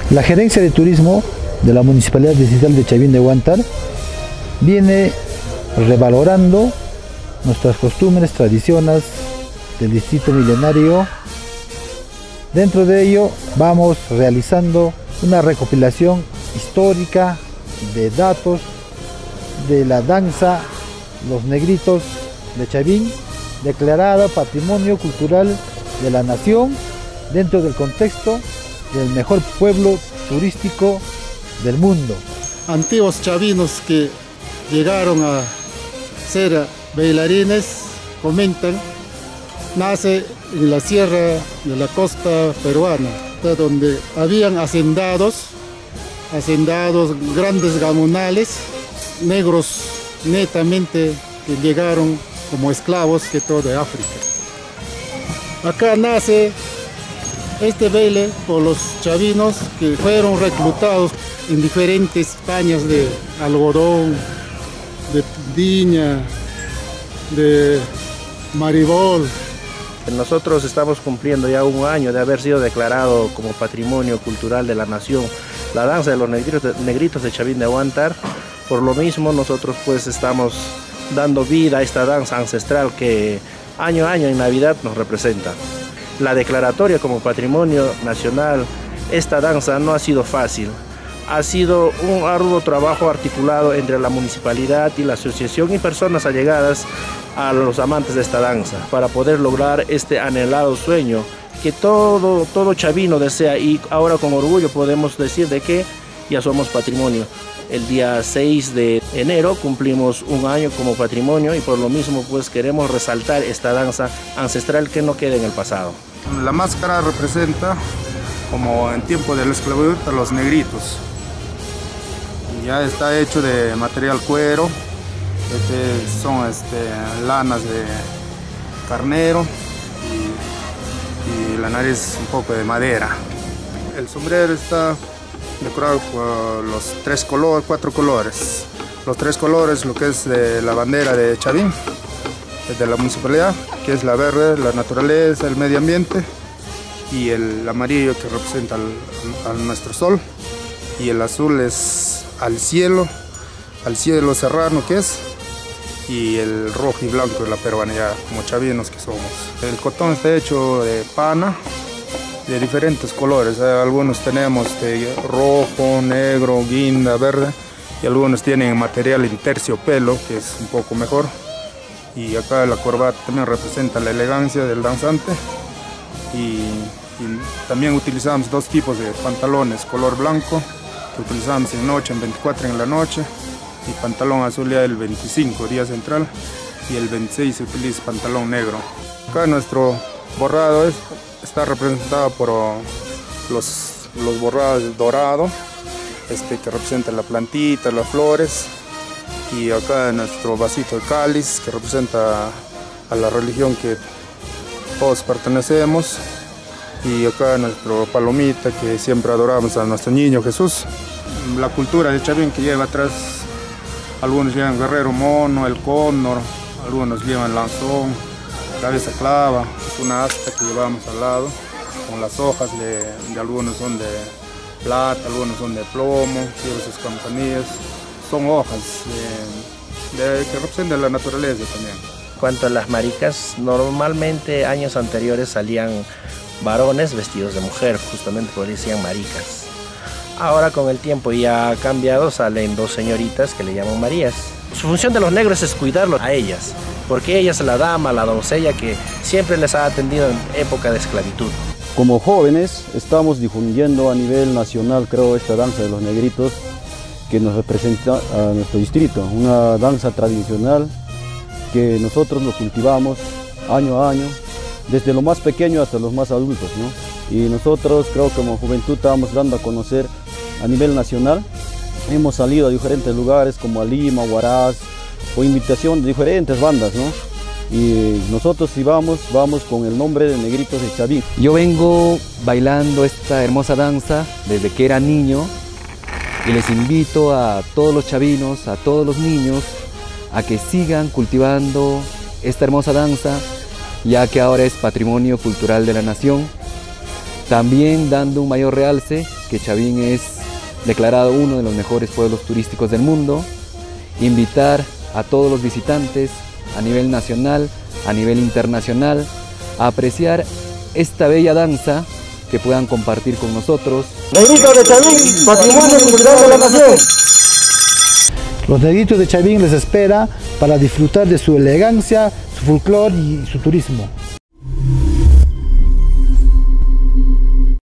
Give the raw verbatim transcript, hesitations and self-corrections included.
La Gerencia de Turismo de la Municipalidad Distrital de Chavín de Huántar viene revalorando nuestras costumbres, tradiciones del distrito milenario. Dentro de ello vamos realizando una recopilación histórica de datos de la danza Los Negritos de Chavín, declarada Patrimonio Cultural de la Nación dentro del contexto del mejor pueblo turístico del mundo. Antiguos chavinos que llegaron a ser bailarines comentan, nace en la sierra de la costa peruana, donde habían hacendados, hacendados grandes gamonales, negros netamente que llegaron como esclavos que todo de África. Acá nace este baile por los chavinos que fueron reclutados en diferentes pañas de algodón, de viña, de maribol. Nosotros estamos cumpliendo ya un año de haber sido declarado como Patrimonio Cultural de la Nación la danza de los negritos, negritos de Chavín de Huántar. Por lo mismo nosotros pues estamos dando vida a esta danza ancestral que año a año en Navidad nos representa. La declaratoria como Patrimonio Nacional, esta danza no ha sido fácil. Ha sido un arduo trabajo articulado entre la municipalidad y la asociación y personas allegadas a los amantes de esta danza para poder lograr este anhelado sueño que todo, todo chavino desea, y ahora con orgullo podemos decir de que ya somos patrimonio. El día seis de enero cumplimos un año como patrimonio y por lo mismo pues queremos resaltar esta danza ancestral que no quede en el pasado. La máscara representa, como en tiempo de la esclavitud, a los negritos. Ya está hecho de material cuero, este son este, lanas de carnero y, y la nariz un poco de madera. El sombrero está decorado por los tres colores, cuatro colores. Los tres colores, lo que es de la bandera de Chavín, de la municipalidad, que es la verde, la naturaleza, el medio ambiente, y el amarillo que representa al, a nuestro sol, y el azul es al cielo, al cielo serrano que es, y el rojo y blanco de la peruanidad, como chavinos que somos. El cotón está hecho de pana, de diferentes colores. Algunos tenemos de rojo, negro, guinda, verde, y algunos tienen material en terciopelo, que es un poco mejor. Y acá la corbata también representa la elegancia del danzante. Y, y también utilizamos dos tipos de pantalones, color blanco, que utilizamos en noche, en veinticuatro en la noche, y pantalón azul ya el veinticinco, día central, y el veintiséis se utiliza pantalón negro. Acá nuestro borrado es, está representado por los, los borrados dorados, este, que representa la plantita, las flores, y acá nuestro vasito de cáliz, que representa a la religión que todos pertenecemos, y acá nuestro palomita, que siempre adoramos a nuestro niño Jesús. La cultura de Chavín que lleva atrás, algunos llevan guerrero mono, el cóndor, algunos llevan lanzón, cabeza clava, es una asta que llevamos al lado, con las hojas de, de algunos son de plata, algunos son de plomo, llevan sus campanillas. Son hojas de, de, que representan la naturaleza también. En cuanto a las maricas, normalmente años anteriores salían varones vestidos de mujer, justamente por eso decían maricas. Ahora con el tiempo ya ha cambiado, salen dos señoritas que le llaman Marías. Su función de los negros es cuidarlos a ellas, porque ella es la dama, la doncella que siempre les ha atendido en época de esclavitud. Como jóvenes estamos difundiendo a nivel nacional, creo, esta danza de los negritos, que nos representa a nuestro distrito, una danza tradicional que nosotros lo cultivamos año a año, desde lo más pequeño hasta los más adultos, ¿no? Y nosotros creo que como juventud estamos dando a conocer a nivel nacional. Hemos salido a diferentes lugares como a Lima, Huaraz, o invitación de diferentes bandas, ¿no? Y nosotros si vamos, vamos con el nombre de Negritos de Chavín. Yo vengo bailando esta hermosa danza desde que era niño, y les invito a todos los chavinos, a todos los niños, a que sigan cultivando esta hermosa danza, ya que ahora es Patrimonio Cultural de la Nación, también dando un mayor realce que Chavín es declarado uno de los mejores pueblos turísticos del mundo. Invitar a todos los visitantes a nivel nacional, a nivel internacional, a apreciar esta bella danza, que puedan compartir con nosotros. Negritos de Chavín, patrimonio cultural de la nación. Los Negritos de Chavín les espera para disfrutar de su elegancia, su folclore y su turismo.